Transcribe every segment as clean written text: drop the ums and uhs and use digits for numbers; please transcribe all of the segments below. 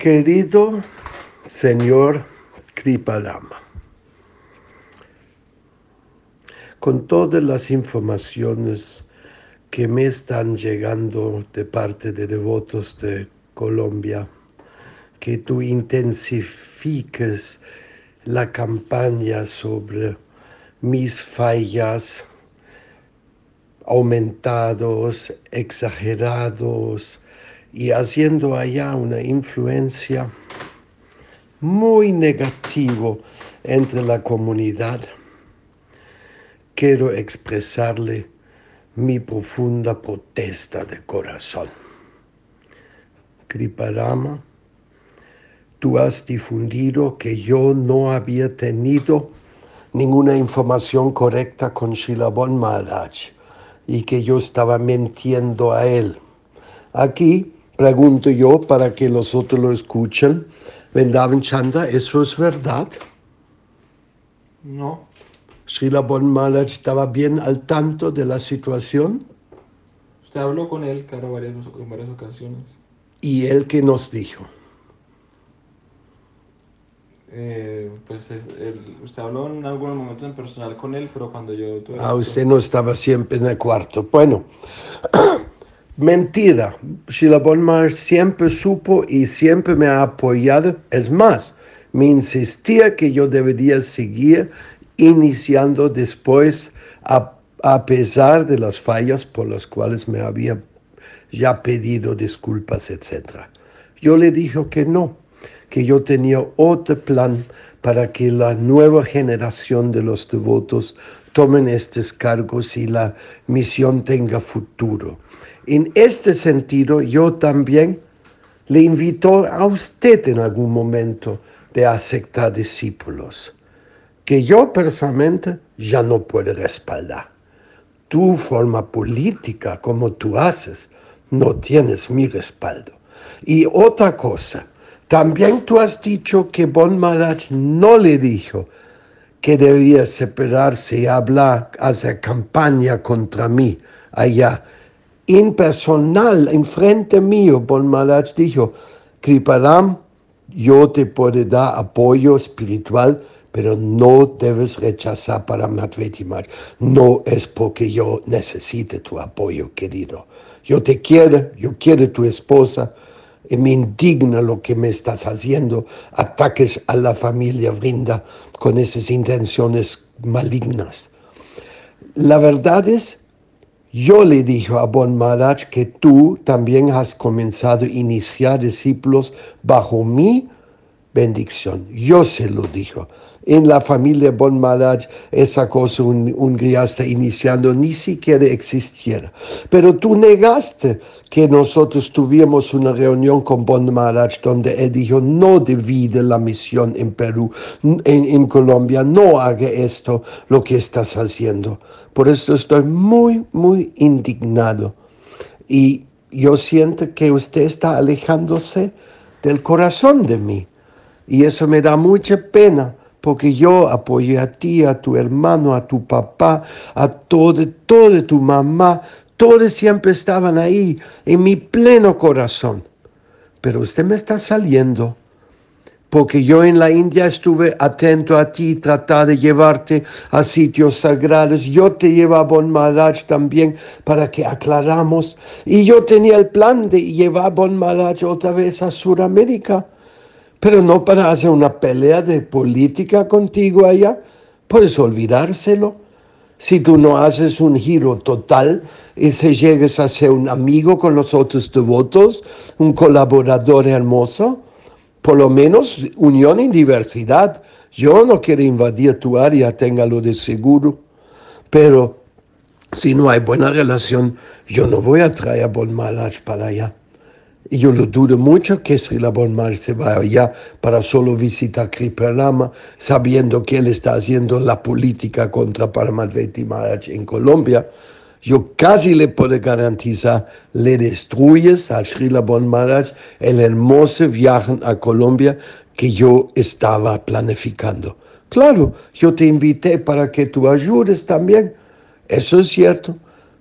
Querido señor Kriparama, con todas las informaciones que me están llegando de parte de devotos de Colombia, que tú intensifiques la campaña sobre mis fallas aumentados, exagerados, y haciendo allá una influencia muy negativa entre la comunidad. Quiero expresarle mi profunda protesta de corazón. Kriparama, tú has difundido que yo no había tenido ninguna información correcta con Srila Bon Maharaj y que yo estaba mintiendo a él. Aquí pregunto yo para que los otros lo escuchen. Vrindavan Chanda, ¿eso es verdad? No. Srila Bon Maharaj estaba bien al tanto de la situación. Usted habló con él, claro, en varias ocasiones. ¿Y él qué nos dijo? Usted habló en algunos momentos en personal con él, pero cuando yo tuve... Usted no estaba siempre en el cuarto. Bueno, mentira. Srila Bon Maharaj siempre supo y siempre me ha apoyado. Es más, me insistía que yo debería seguir iniciando después, a pesar de las fallas por las cuales me había ya pedido disculpas, etc. Yo le dije que no, que yo tenía otro plan para que la nueva generación de los devotos tomen estos cargos y la misión tenga futuro. En este sentido, yo también le invito a usted en algún momento de aceptar discípulos, que yo personalmente ya no puedo respaldar. Tu forma política, como tú haces, no tienes mi respaldo. Y otra cosa, también tú has dicho que Bon Maharaj no le dijo que debía separarse y hablar, hacer campaña contra mí allá. En personal, en frente mío, Bon Maharaj dijo: Kriparam, yo te puedo dar apoyo espiritual, pero no debes rechazar para Advaita Maharaj. No es porque yo necesite tu apoyo, querido. Yo te quiero, yo quiero tu esposa, y me indigna lo que me estás haciendo. Ataques a la familia Vrinda con esas intenciones malignas. La verdad es, yo le dije a Bon Maharaj que tú también has comenzado a iniciar discípulos bajo mi bendición. Yo se lo dijo. En la familia Bon Maharaj esa cosa, un grihasta iniciando, ni siquiera existiera. Pero tú negaste que nosotros tuviéramos una reunión con Bon Maharaj donde él dijo: no divide la misión en Perú, en Colombia, no haga esto, lo que estás haciendo. Por eso estoy muy, muy indignado. Y yo siento que usted está alejándose del corazón de mí. Y eso me da mucha pena, porque yo apoyé a ti, a tu hermano, a tu papá, a todo tu mamá. Todos siempre estaban ahí, en mi pleno corazón. Pero usted me está saliendo, porque yo en la India estuve atento a ti, tratar de llevarte a sitios sagrados. Yo te llevo a Bon Maharaj también para que aclaramos. Y yo tenía el plan de llevar a Bon Maharaj otra vez a Sudamérica. Pero no para hacer una pelea de política contigo allá. Puedes olvidárselo. Si tú no haces un giro total y si llegues a ser un amigo con los otros devotos, un colaborador hermoso, por lo menos unión en diversidad. Yo no quiero invadir tu área, téngalo de seguro. Pero si no hay buena relación, yo no voy a traer a Bon Maharaj para allá. Y yo lo dudo mucho que Srila Bon Maharaj se vaya allá para solo visitar Kriparama, sabiendo que él está haciendo la política contra Paramadvaiti Maharaj en Colombia. Yo casi le puedo garantizar, le destruyes a Srila Bon Maharaj el hermoso viaje a Colombia que yo estaba planificando. Claro, yo te invité para que tú ayudes también, eso es cierto.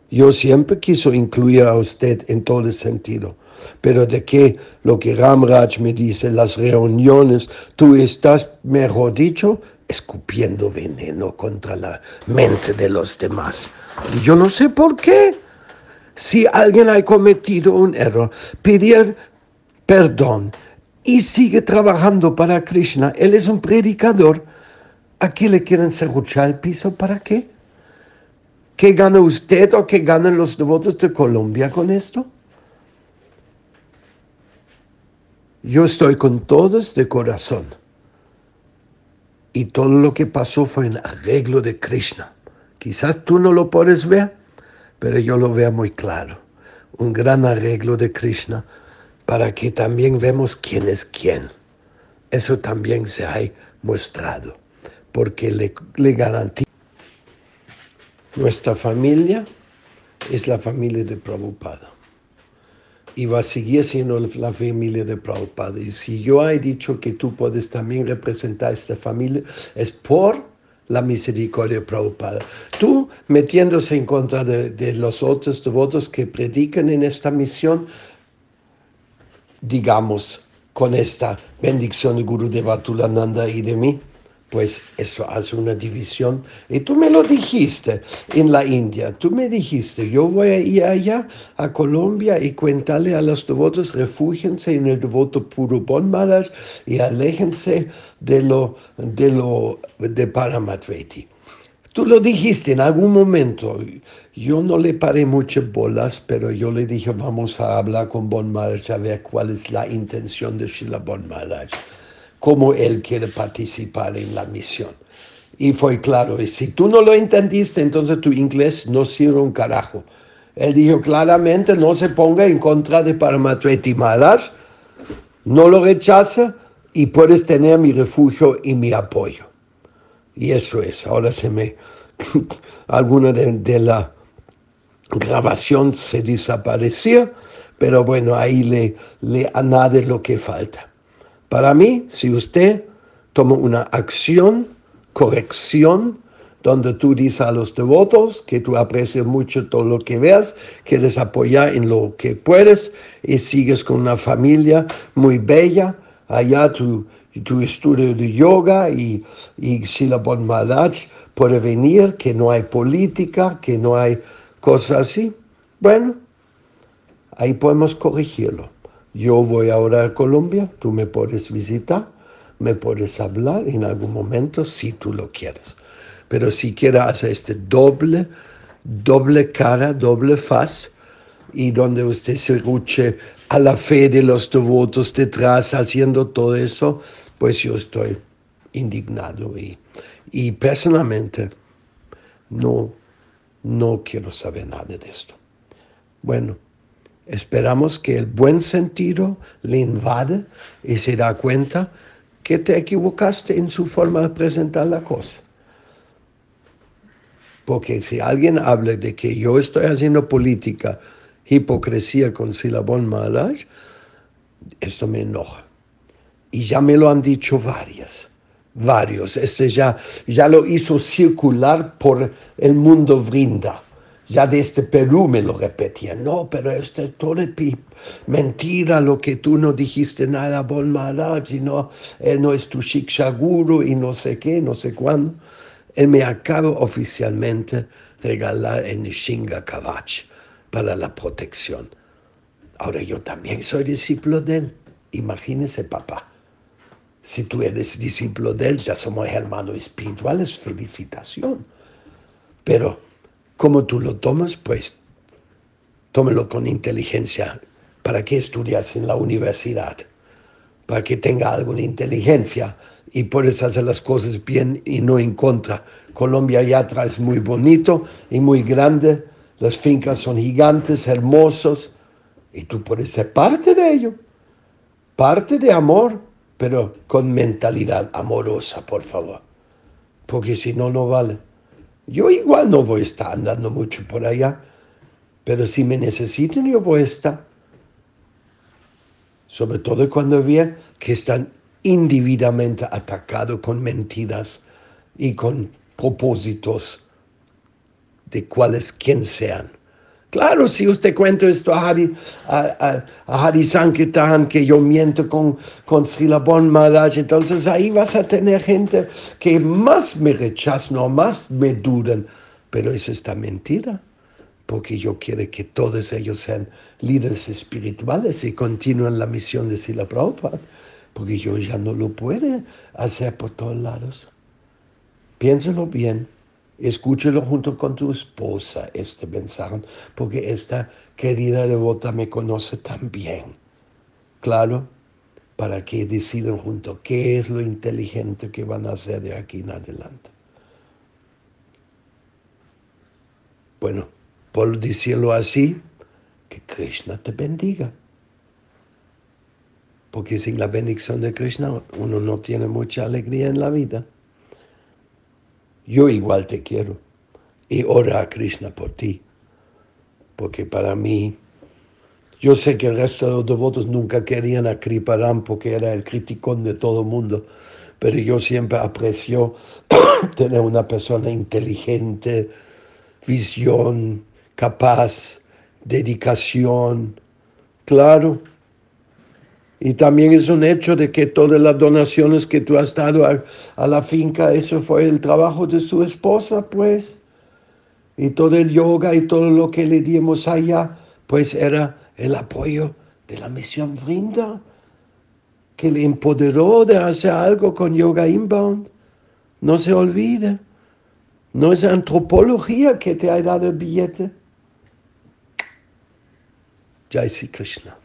Yo siempre quiso incluir a usted en todo el sentido, pero de que lo que Ramraj me dice, las reuniones, tú estás, mejor dicho, escupiendo veneno contra la mente de los demás. Y yo no sé por qué. Si alguien ha cometido un error, pedir perdón y sigue trabajando para Krishna, él es un predicador. ¿A qué le quieren serruchar el piso? ¿Para qué? ¿Qué gana usted o qué ganan los devotos de Colombia con esto? Yo estoy con todos de corazón. Y todo lo que pasó fue un arreglo de Krishna. Quizás tú no lo puedes ver, pero yo lo veo muy claro. Un gran arreglo de Krishna para que también vemos quién es quién. Eso también se ha mostrado, porque le garantizo. Nuestra familia es la familia de Prabhupada y va a seguir siendo la familia de Prabhupada. Y si yo he dicho que tú puedes también representar esta familia, es por la misericordia de Prabhupada. Tú metiéndose en contra de los otros devotos que predican en esta misión, digamos, con esta bendición de Gurudeva Tulananda y de mí, pues eso hace una división. Y tú me lo dijiste en la India, tú me dijiste, yo voy a ir allá a Colombia y cuéntale a los devotos, refúgiense en el devoto puro Bon Maharaj y aléjense de Paramatveti. Tú lo dijiste en algún momento. Yo no le paré muchas bolas, pero yo le dije, vamos a hablar con Bon Maharaj a ver cuál es la intención de Srila Bon Maharaj, cómo él quiere participar en la misión. Y fue claro, y si tú no lo entendiste, entonces tu inglés no sirve un carajo. Él dijo claramente, no se ponga en contra de Paramatveti Maharaj, no lo rechaza y puedes tener mi refugio y mi apoyo. Y eso es, ahora alguna de la grabación se desapareció, pero bueno, ahí le añade lo que falta. Para mí, si usted toma una acción, corrección, donde tú dices a los devotos que tú aprecias mucho todo lo que veas, quieres apoyar en lo que puedes y sigues con una familia muy bella, allá tu estudio de yoga y Srila Bon Maharaj puede venir, que no hay política, que no hay cosas así. Bueno, ahí podemos corregirlo. Yo voy ahora a Colombia, tú me puedes visitar, me puedes hablar en algún momento si tú lo quieres. Pero si quieres hacer este doble cara, doble faz, y donde usted se ruche a la fe de los devotos detrás haciendo todo eso, pues yo estoy indignado y personalmente no quiero saber nada de esto. Bueno, esperamos que el buen sentido le invade y se da cuenta que te equivocaste en su forma de presentar la cosa. Porque si alguien habla de que yo estoy haciendo política, hipocresía con Srila Bon Maharaj, esto me enoja. Y ya me lo han dicho varios. Ya lo hizo circular por el mundo Vrinda. Ya desde Perú me lo repetían. No, pero esto es todo mentira, lo que tú no dijiste nada a Bon Maharaj, él no es tu Shiksha Guru y no sé qué, no sé cuándo. Él me acaba oficialmente regalar el Nishinga Kavach para la protección. Ahora yo también soy discípulo de él. Imagínese, papá. Si tú eres discípulo de él, ya somos hermanos espirituales, felicitación. Pero como tú lo tomas, pues tómalo con inteligencia. ¿Para qué estudias en la universidad? Para que tenga alguna inteligencia y puedes hacer las cosas bien y no en contra. Colombia ya atrás es muy bonito y muy grande. Las fincas son gigantes, hermosos. Y tú puedes ser parte de ello. Parte de amor, pero con mentalidad amorosa, por favor. Porque si no, no vale. Yo igual no voy a estar andando mucho por allá, pero si me necesitan, yo voy a estar. Sobre todo cuando vean que están individualmente atacados con mentiras y con propósitos de cuales quien sean. Claro, si usted cuenta esto a Hari Sankirtan, que yo miento con Srila Bon Maharaj, entonces ahí vas a tener gente que más me rechazan o más me dudan. Pero es esta mentira, porque yo quiero que todos ellos sean líderes espirituales y continúen la misión de Srila Prabhupada, porque yo ya no lo puedo hacer por todos lados. Piénselo bien. Escúchelo junto con tu esposa, este mensaje, porque esta querida devota me conoce tan bien. Claro, para que decidan juntos qué es lo inteligente que van a hacer de aquí en adelante. Bueno, por decirlo así, que Krishna te bendiga. Porque sin la bendición de Krishna uno no tiene mucha alegría en la vida. Yo igual te quiero. Y ora a Krishna por ti. Porque para mí, yo sé que el resto de los devotos nunca querían a Kriparam porque era el criticón de todo el mundo. Pero yo siempre aprecio tener una persona inteligente, visión, capaz, dedicación. Claro. Y también es un hecho de que todas las donaciones que tú has dado a la finca, eso fue el trabajo de su esposa, pues. Y todo el yoga y todo lo que le dimos allá, pues era el apoyo de la misión Vrinda, que le empoderó de hacer algo con Yoga Inbound. No se olvide, no es antropología que te ha dado el billete. Jai Sri Krishna.